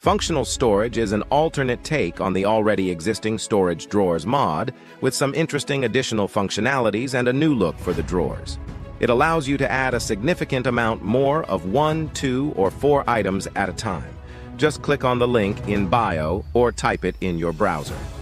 Functional storage is an alternate take on the already existing storage drawers mod, with some interesting additional functionalities and a new look for the drawers. It allows you to add a significant amount more of 1, 2, or 4 items at a time. Just click on the link in bio or type it in your browser.